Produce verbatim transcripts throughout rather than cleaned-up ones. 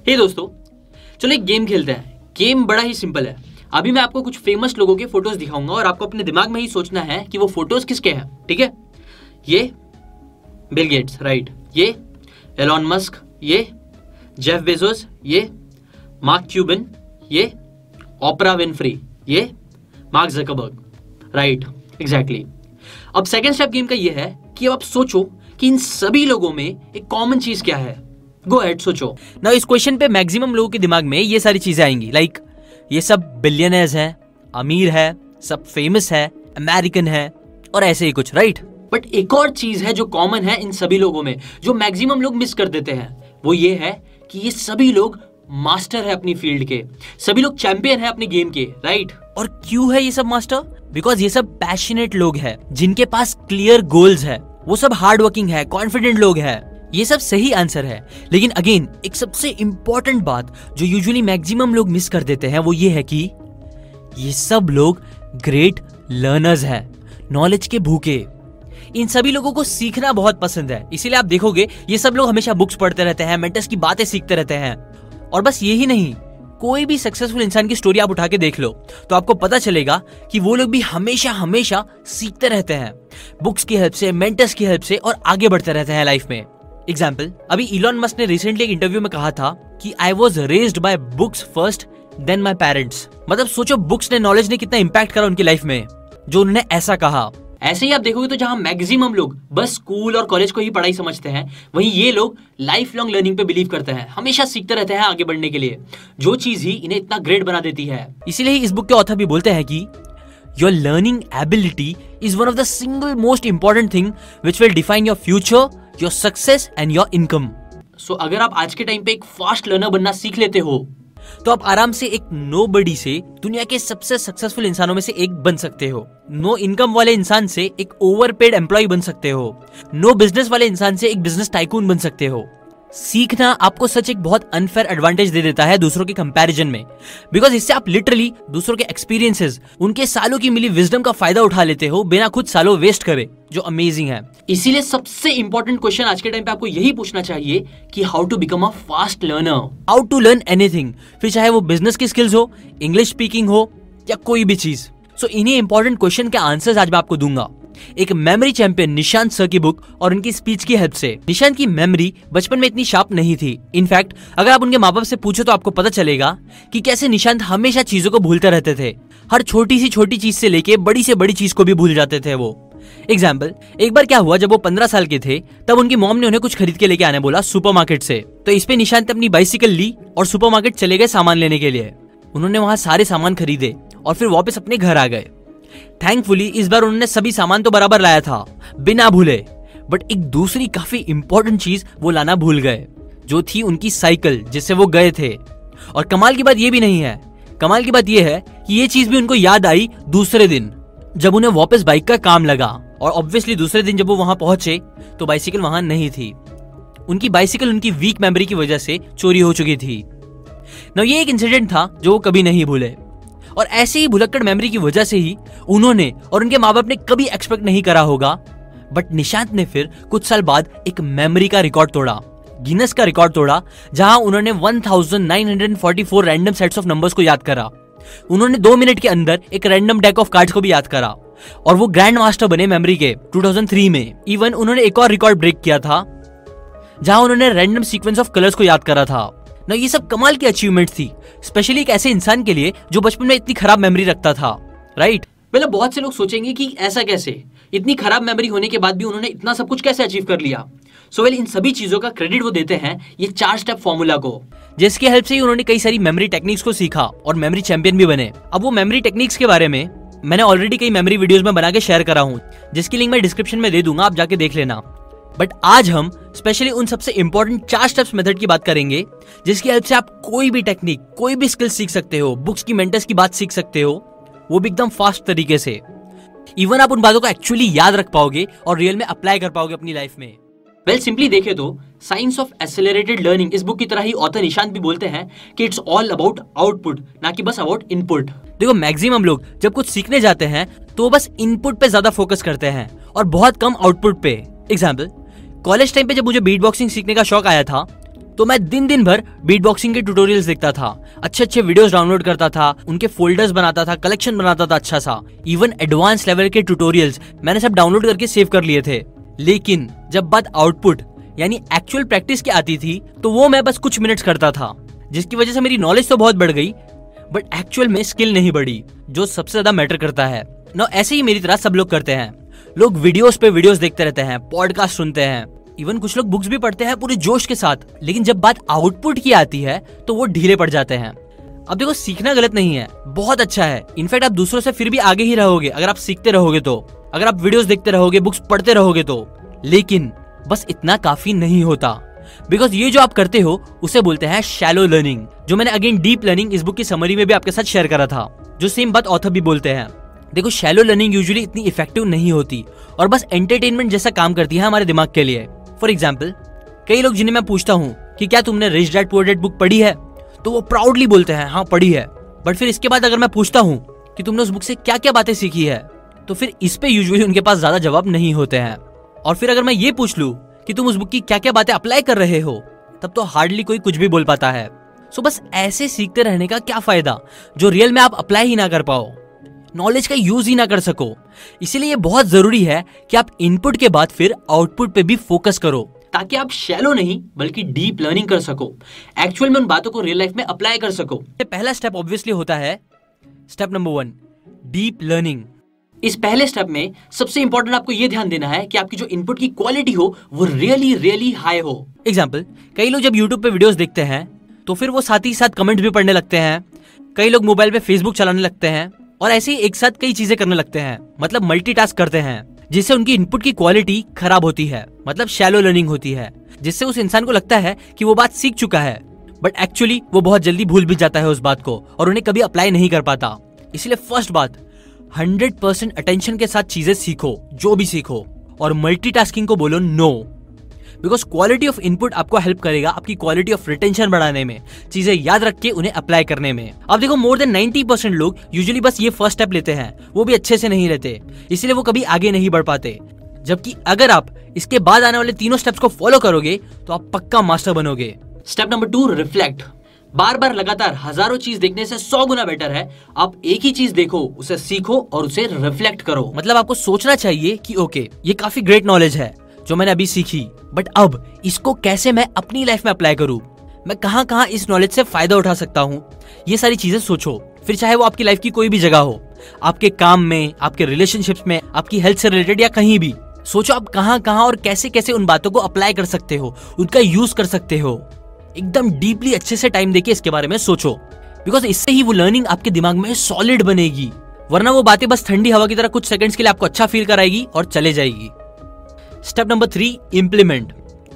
हे दोस्तों, चलो एक गेम खेलते हैं। गेम बड़ा ही सिंपल है। अभी मैं आपको कुछ फेमस लोगों के फोटोज दिखाऊंगा और आपको अपने दिमाग में ही सोचना है कि वो फोटोज किसके हैं। ठीक है? ये बिल गेट्स, राइट, ये एलॉन मस्क, ये जेफ बेजोस, ये मार्क क्यूबिन, ये ओपरा विनफ्री, ये मार्क ज़करबर्ग, राइट, एग्जैक्टली। अब सेकेंड स्टेप गेम का ये है कि अब आप सोचो कि इन सभी लोगों में एक कॉमन चीज क्या है। गो अहेड, सोचो ना। इस क्वेश्चन पे मैक्सिमम लोगों के दिमाग में ये सारी चीजें आएंगी, लाइक ये सब बिलियनर्स हैं, अमीर है, सब फेमस है, अमेरिकन है और ऐसे ही कुछ, राइट। बट एक और चीज है जो कॉमन है इन सभी लोगों में, जो मैक्सिमम लोग मिस कर देते हैं। वो ये है कि ये सभी लोग मास्टर है अपनी फील्ड के, सभी लोग चैंपियन है अपने गेम के, राइट। और क्यों है ये सब मास्टर? बिकॉज ये सब पैशनेट लोग हैं, जिनके पास क्लियर गोल्स है, वो सब हार्ड वर्किंग है, कॉन्फिडेंट लोग हैं। ये सब सही आंसर है। लेकिन अगेन एक सबसे इंपॉर्टेंट बात जो यूजुअली मैक्सिमम लोग मिस कर देते हैं वो ये है कि ये सब लोग ग्रेट लर्नर्स हैं, नॉलेज के भूखे। इन सभी लोगों को सीखना बहुत पसंद है, इसीलिए आप देखोगे ये सब लोग हमेशा बुक्स पढ़ते रहते हैं, मेंटर्स की बातें सीखते रहते हैं। और बस यही नहीं, कोई भी सक्सेसफुल इंसान की स्टोरी आप उठा के देख लो तो आपको पता चलेगा कि वो लोग भी हमेशा हमेशा सीखते रहते हैं, बुक्स की हेल्प से, मेंटर्स की हेल्प से, और आगे बढ़ते रहते हैं लाइफ में। एग्जाम्पल, अभी इलॉन मस्क ने रिसेंटली एक इंटरव्यू में कहा था कि I was raised by books first then my parents. मतलब सोचो बुक्स ने, नॉलेज ने कितना इंपैक्ट करा उनकी लाइफ में, जो उन्होंने ऐसा कहा। ऐसे ही आप देखोगे तो जहां मैक्सिमम लोग बस स्कूल और कॉलेज को ही पढ़ाई समझते हैं, वहीं ये लोग लाइफ लॉन्ग लर्निंग पे बिलीव करते हैं, हमेशा सीखते रहते हैं आगे बढ़ने के लिए, जो चीज ही इन्हें इतना ग्रेट बना देती है। इसीलिए इस बुक के ऑथर भी बोलते हैं कि your learning ability is one of the single most important thing which will define your future, your success and your income. So अगर आप आज के टाइम पे एक फास्ट लर्नर बनना सीख लेते हो तो आप आराम से एक नोबडी से दुनिया के सबसे सक्सेसफुल इंसानों में से एक बन सकते हो। नो इनकम वाले इंसान से एक ओवरपेड एम्प्लॉय बन सकते हो। नो बिजनेस वाले इंसान से एक बिजनेस टाइकून बन सकते हो। सीखना आपको सच एक बहुत अनफेयर एडवांटेज दे देता है दूसरों के कंपैरिजन में, बिकॉज इससे आप लिटरली दूसरों के एक्सपीरियंसेस, उनके सालों की मिली विजडम का फायदा उठा लेते हो बिना खुद सालों वेस्ट करे, जो अमेजिंग है। इसीलिए सबसे इंपॉर्टेंट क्वेश्चन आज के टाइम पे आपको यही पूछना चाहिए कि how to become a fast learner, how to learn anything, फिर चाहे वो बिजनेस की स्किल्स हो, इंग्लिश स्पीकिंग हो या कोई भी चीज। सो इन्हीं इंपॉर्टेंट क्वेश्चन के आंसर्स आज मैं आपको दूंगा एक मेमोरी चैंपियन निशांत सर की बुक और उनकी स्पीच की हेल्प से। निशांत की मेमोरी बचपन में इतनी शार्प नहीं थी। इनफैक्ट अगर आप उनके माँ बाप से पूछो तो आपको पता चलेगा कि कैसे निशांत हमेशा चीजों को भूलते रहते थे। हर छोटी सी छोटी चीज से लेके बड़ी से बड़ी चीज को भी भूल जाते थे वो। एग्जाम्पल, एक बार क्या हुआ, जब वो पंद्रह साल के थे तब उनकी मॉम ने उन्हें कुछ खरीद के लेके आने बोला सुपरमार्केट से। तो इस पे निशांत ने अपनी बाइसिकल ली और सुपरमार्केट चले गए सामान लेने के लिए। उन्होंने वहां सारे सामान खरीदे और फिर वापस अपने घर आ गए। थैंकफुली इस बार उन्होंने सभी सामान तो बराबर लाया था, बिना भूले, बट एक दूसरी काफी इंपॉर्टेंट चीज वो लाना भूल गए, जो थी उनकी साइकिल जिससे वो गए थे। और कमाल की बात ये भी नहीं है, कमाल की बात ये है कि ये चीज भी उनको याद आई दूसरे दिन जब उन्हें वापस बाइक का काम लगा। और ऑब्वियसली दूसरे दिन जब वो वहां पहुंचे तो बाइसिकल वहां नहीं थी। उनकी बाइसिकल उनकी वीक मेमोरी की वजह से चोरी हो चुकी थी। ना ये एक इंसिडेंट था जो वो कभी नहीं भूले, और ऐसे ही भुलक्कड़ मेमोरी की वजह से ही उन्होंने और उनके माँ बाप ने कभी एक्सपेक्ट नहीं करा होगा। बट निशांत ने फिर कुछ साल बाद एक मेमोरी का रिकॉर्ड तोड़ा, गिनेस का रिकॉर्ड तोड़ा, जहां उन्होंने उन्नीस सौ चौवालीस रैंडम सेट्स ऑफ नंबर्स को याद करा। उन्होंने दो मिनट के अंदर एक रैंडम डेक ऑफ कार्ड्स को भी याद करा और वो ग्रैंड मास्टर बने मेमोरी के दो हज़ार तीन में। इवन उन्होंने एक और रिकॉर्ड ब्रेक किया था जहां उन्होंने रैंडम सीक्वेंस ऑफ कलर्स को याद करा था। ना ये सब कमाल की अचीवमेंट थी, स्पेशली एक ऐसे इंसान के लिए जो बचपन में इतनी खराब मेमोरी रखता था, राइट। मतलब बहुत से लोग सोचेंगे कि ऐसा कैसे, इतनी खराब मेमोरी होने के बाद भी उन्होंने इतना सब कुछ कैसे अचीव कर लिया। सो वेल, इन सभी चीजों का क्रेडिट वो देते हैं ये चार स्टेप फॉर्मूला को, जिसकी हेल्प से ही उन्होंने कई सारी मेमोरी टेक्निक्स को सीखा और मेमोरी चैंपियन भी बने। अब वो मेमोरी टेक्निक्स के बारे में मैंने ऑलरेडी कई मेमोरी वीडियोस में बना के शेयर करा हूँ, जिसकी लिंक मैं डिस्क्रिप्शन में दे दूंगा, आप जाके देख लेना। बट आज हम स्पेशली उन सबसे इंपॉर्टेंट चार स्टेप्स मेथड की बात करेंगे, जिसकी हेल्प से आप कोई भी टेक्निक, कोई भी स्किल सीख सकते हो, बुक्स की, मेंटर्स की बात सीख सकते हो, वो भी एकदम फास्ट तरीके से। इवन आप उन बातों को एक्चुअली याद रख पाओगे और रियल में अप्लाई कर पाओगे अपनी लाइफ में। वेल सिंपली देखे तो साइंस ऑफ एक्सेलरेटेड लर्निंग इस बुक की तरह ही ऑथर निशांत भी बोलते हैं कि इट्स ऑल अबाउट आउटपुट, ना कि बस अबाउट इनपुट। देखो मैक्सिमम लोग जब कुछ सीखने जाते हैं तो बस इनपुट पे ज्यादा फोकस करते हैं और बहुत कम आउटपुट पे। एग्जाम्पल, कॉलेज टाइम पे जब मुझे बीट बॉक्सिंग सीखने का शौक आया था तो मैं दिन दिन भर बीट बॉक्सिंग के ट्यूटोरियल्स देखता था, अच्छे अच्छे वीडियोस डाउनलोड करता था, उनके फोल्डर्स बनाता था, कलेक्शन बनाता था अच्छा सा। इवन एडवांस लेवल के ट्यूटोरियल्स मैंने सब डाउनलोड करके सेव कर लिए थे। लेकिन जब बात आउटपुट यानी एक्चुअल प्रैक्टिस की आती थी तो वो मैं बस कुछ मिनट्स करता था, जिसकी वजह से मेरी नॉलेज तो बहुत बढ़ गई बट एक्चुअल में स्किल नहीं बढ़ी, जो सबसे ज्यादा मैटर करता है ना। ऐसे ही मेरी तरह सब लोग करते हैं। लोग वीडियोस पे वीडियोस देखते रहते हैं, पॉडकास्ट सुनते हैं, इवन कुछ लोग बुक्स भी पढ़ते हैं पूरे जोश के साथ। लेकिन जब बात आउटपुट की आती है तो वो ढीले पड़ जाते हैं। अब देखो, सीखना गलत नहीं है, बहुत अच्छा है। इनफैक्ट आप दूसरों से फिर भी आगे ही रहोगे अगर आप सीखते रहोगे तो, अगर आप वीडियोस देखते रहोगे, बुक्स पढ़ते रहोगे तो। लेकिन बस इतना काफी नहीं होता, बिकॉज ये जो आप करते हो उसे बोलते हैं शैलो लर्निंग, जो मैंने अगेन डीप लर्निंग इस बुक की समरी में भी आपके साथ शेयर करा था, जो सेम बात ऑथर भी बोलते हैं। देखो, शैलो लर्निंग यूजुअली इतनी इफेक्टिव नहीं होती और बस एंटरटेनमेंट जैसा काम करती है हमारे दिमाग के लिए। फॉर एग्जाम्पल, कई लोग जिन्हें मैं पूछता हूँ कि क्या तुमने Rich Dad Poor Dad book पढ़ी है, तो वो प्राउडली बोलते हैं हाँ पढ़ी है। बट फिर इसके बाद अगर मैं पूछता हूँ कि तुमने उस बुक से क्या क्या बातें सीखी है, तो फिर इस पे यूजुअली उनके पास ज्यादा जवाब नहीं होते हैं। और फिर अगर मैं ये पूछ लूं कि तुम उस बुक की क्या क्या बातें अप्लाई कर रहे हो, तब तो हार्डली कोई कुछ भी बोल पाता है। सो बस ऐसे सीखते रहने का क्या फायदा जो रियल में आप अप्लाई ही ना कर पाओ, नॉलेज का यूज ही ना कर सको। इसीलिए ये बहुत जरूरी है कि आप इनपुट के बाद फिर आउटपुट पे भी फोकस करो, ताकि आप शैलो नहीं बल्कि डीप लर्निंग कर सको, एक्चुअल में उन बातों को रियल लाइफ में अप्लाई कर सको। पहला स्टेप ऑब्वियसली होता है step number one, deep learning. इस पहले स्टेप में सबसे इंपॉर्टेंट आपको यह ध्यान देना है कि आपकी जो इनपुट की क्वालिटी हो वो रियली रियली हाई हो। एग्जाम्पल, कई लोग जब यूट्यूब पे वीडियोस देखते हैं तो फिर वो साथ ही साथ कमेंट्स भी पढ़ने लगते हैं। कई लोग मोबाइल पे फेसबुक चलाने लगते हैं और ऐसे ही एक साथ कई चीजें करने लगते हैं, मतलब मल्टीटास्क करते हैं, जिससे उनकी इनपुट की क्वालिटी खराब होती है, मतलब शैलो लर्निंग होती है, जिससे उस इंसान को लगता है कि वो बात सीख चुका है बट एक्चुअली वो बहुत जल्दी भूल भी जाता है उस बात को और उन्हें कभी अप्लाई नहीं कर पाता। इसलिए फर्स्ट बात, हंड्रेड परसेंट अटेंशन के साथ चीजें सीखो, जो भी सीखो, और मल्टीटास्किंग को बोलो no, because quality of input आपको हेल्प करेगा आपकी क्वालिटी ऑफ रिटेंशन बढ़ाने में, चीजें याद रख के उन्हें अप्लाई करने में। अब देखो, मोर देन नाइंटी परसेंट लोग यूजुअली बस ये फर्स्ट स्टेप लेते हैं, वो भी अच्छे से नहीं लेते, इसलिए वो कभी आगे नहीं बढ़ पाते। जबकि अगर आप इसके बाद आने वाले तीनों स्टेप्स को फॉलो करोगे तो आप पक्का मास्टर बनोगे। Step number two, reflect. बार बार लगातार हजारों चीज देखने से सौ गुना बेटर है आप एक ही चीज देखो, उसे सीखो और उसे रिफ्लेक्ट करो। मतलब आपको सोचना चाहिए कि ओके, ये काफी ग्रेट नॉलेज है जो मैंने अभी सीखी, बट अब इसको कैसे मैं अपनी लाइफ में अप्लाई करूं, मैं कहां कहां इस नॉलेज से फायदा उठा सकता हूं, ये सारी चीजें सोचो। फिर चाहे वो आपकी लाइफ की कोई भी जगह हो, आपके काम में, आपके रिलेशनशिप्स में, आपकी हेल्थ से रिलेटेड या कहीं भी, सोचो आप कहां कहां और कैसे कैसे उन बातों को अप्लाई कर सकते हो, उनका यूज कर सकते हो। एकदम डीपली अच्छे से टाइम देके इसके बारे में सोचो, बिकॉज इससे ही वो लर्निंग आपके दिमाग में सॉलिड बनेगी, वरना वो बातें बस ठंडी हवा की तरह कुछ सेकंड्स के लिए आपको अच्छा फील कराएगी और चले जाएगी। Step number three, implement.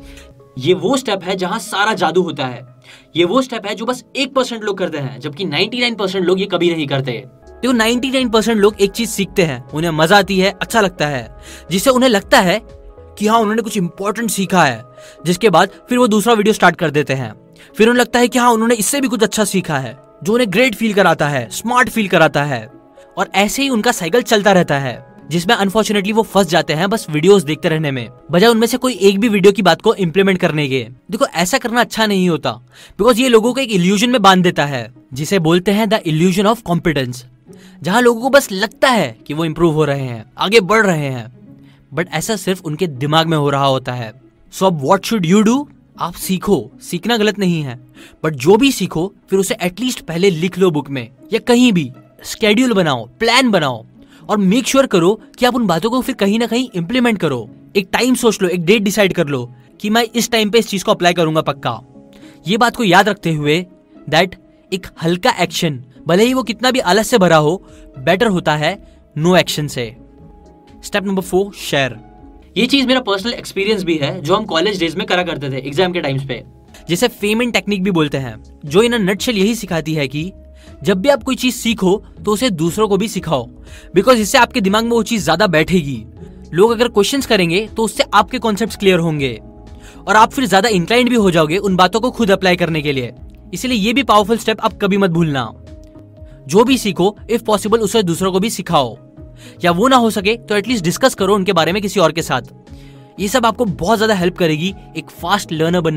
ये वो स्टेप है जहां सारा जादू होता है। ये वो स्टेप है जो बस एक परसेंट लोग करते हैं, जबकि नाइंटी नाइन परसेंट लोग ये कभी नहीं करते। देखो, नाइंटी नाइन परसेंट लोग एक चीज सीखते हैं, उन्हें मजा आती है, अच्छा लगता है, जिससे उन्हें लगता है कि हाँ उन्होंने कुछ इंपॉर्टेंट सीखा है, जिसके बाद फिर वो दूसरा वीडियो स्टार्ट कर देते हैं। फिर उन्हें लगता है कि हाँ उन्होंने इससे भी कुछ अच्छा सीखा है, जो उन्हें ग्रेट फील कराता है, स्मार्ट फील कराता है, और ऐसे ही उनका साइकिल चलता रहता है, जिसमें अनफॉर्चुनेटली वो फंस जाते हैं बस वीडियोस देखते रहने में, बजाय उनमें से कोई एक भी वीडियो की बात को इम्प्लीमेंट करने के। देखो, ऐसा करना अच्छा नहीं होता, बिकॉज ये लोगों को एक इल्यूजन में बांध देता है, जिसे बोलते हैं द इल्यूजन ऑफ कॉम्पिटेंस, जहां लोगों को बस लगता है कि वो इंप्रूव हो रहे हैं, आगे बढ़ रहे हैं, बट ऐसा सिर्फ उनके दिमाग में हो रहा होता है। सो अब व्हाट शुड यू डू? आप सीखो, सीखना गलत नहीं है, बट जो भी सीखो फिर उसे एटलीस्ट पहले लिख लो बुक में या कहीं भी, स्केड्यूल बनाओ, प्लान बनाओ, और मेक श्योर करो कि आप उन बातों को फिर कहीं ना कहीं इंप्लीमेंट करो। एक टाइम सोच लो, एक डेट डिसाइड कर लो कि मैं इस टाइम पे इस चीज को अप्लाई करूंगा पक्का। ये बात को याद रखते हुए दैट एक हल्का एक्शन, भले ही वो कितना भी आलस से भरा हो, बेटर होता है नो एक्शन से। Step number four, share. ये चीज मेरा पर्सनल एक्सपीरियंस भी है, जो हम कॉलेज डेज में करा करते थे एग्जाम के टाइम्स पे, जिसे फेमन टेक्निक भी बोलते हैं, जो इन नटशेल यही सिखाती है कि जब भी आप कोई चीज सीखो तो उसे दूसरों को भी सिखाओ, बिकॉज इससे आपके दिमाग में वो चीज ज्यादा बैठेगी। लोग अगर क्वेश्चंस करेंगे तो उससे आपके कॉन्सेप्ट्स क्लियर होंगे और आप फिर ज्यादा इंक्लाइंड भी हो जाओगे उन बातों को खुद अप्लाई करने के लिए। इसलिए ये भी पावरफुल स्टेप आप कभी मत भूलना। जो भी सीखो, इफ पॉसिबल उसे दूसरों को भी सिखाओ, या वो ना हो सके तो एटलीस्ट डिस्कस करो उनके बारे में किसी और के साथ। ये सब आपको बहुत ज्यादा हेल्प करेगी एक फास्ट लर्नर बनने में।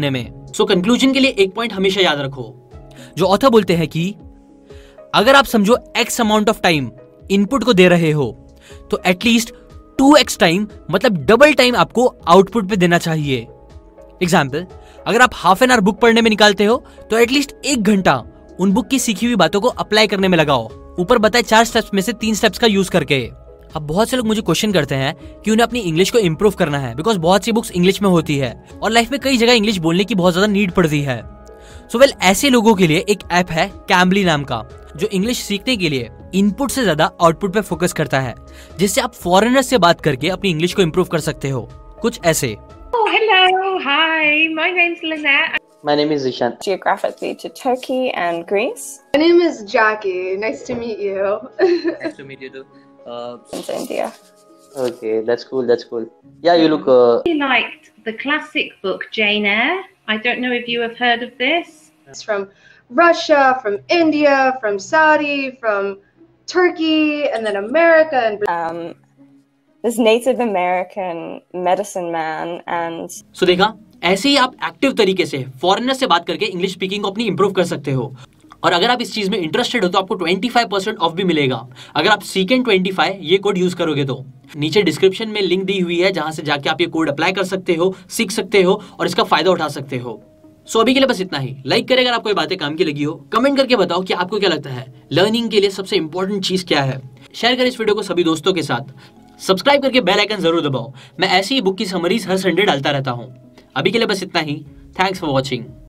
सो कंक्लूजन के लिए एक पॉइंट हमेशा याद रखो, जो ऑथर बोलते हैं कि अगर आप समझो X amount of time input को दे रहे हो तो एटलीस्ट टू एक्स टाइम मतलब डबल टाइम आपको आउटपुट पे देना चाहिए। एग्जाम्पल, अगर आप हाफ एन आवर बुक पढ़ने में निकालते हो तो एटलीस्ट एक घंटा उन बुक की सीखी हुई बातों को अप्लाई करने में लगाओ, ऊपर बताए चार स्टेप्स में से तीन स्टेप्स का यूज करके। अब बहुत से लोग मुझे क्वेश्चन करते हैं कि उन्हें अपनी इंग्लिश को इंप्रूव करना है, बिकॉज बहुत सी बुक्स इंग्लिश में होती है और लाइफ में कई जगह इंग्लिश बोलने की बहुत ज्यादा नीड पड़ती है। सो वेल ऐसे लोगों के लिए एक ऐप है कैम्बली नाम का, जो इंग्लिश सीखने के लिए इनपुट से ज्यादा आउटपुट पे फोकस करता है, जिससे आप फॉरेनर से बात करके अपनी इंग्लिश को इंप्रूव कर सकते हो। कुछ ऐसे। Oh, hello, hi, my name's Lynette. My name is Zishan. Geographically to Turkey and Greece. My name is Jackie. Nice to meet you. Nice to meet you too. Uh, And to India. okay, that's cool. That's cool. Yeah, you look. Uh, I liked the classic book Jane Eyre. I don't know if you have heard of this. It's from Russia, from India, from Saudi, from Turkey, and then America and Um, this Native American medicine man and सो देखा, ऐसे ही आप active तरीके से foreigner से बात करके English speaking को अपनी इंप्रूव कर सकते हो। और अगर आप इस चीज में इंटरेस्टेड हो तो आपको पच्चीस परसेंट ऑफ भी मिलेगा अगर आप सीकेंड पच्चीस ये कोड यूज करोगे तो। नीचे डिस्क्रिप्शन में लिंक दी हुई है जहां से जाके आप ये कोड अप्लाई कर सकते हो, सीख सकते हो और इसका फायदा उठा सकते हो। सो so, अभी के लिए बस इतना ही। लाइक करें अगर आपको ये बातें काम की लगी हो, कमेंट करके बताओ कि आपको क्या लगता है लर्निंग के लिए सबसे इंपॉर्टेंट चीज क्या है। शेयर करें इस वीडियो को सभी दोस्तों के साथ, सब्सक्राइब करके बेल आइकन जरूर दबाओ। मैं ऐसी ही बुक की समरीज हर संडे डालता रहता हूँ। अभी के लिए बस इतना ही। Thanks for watching.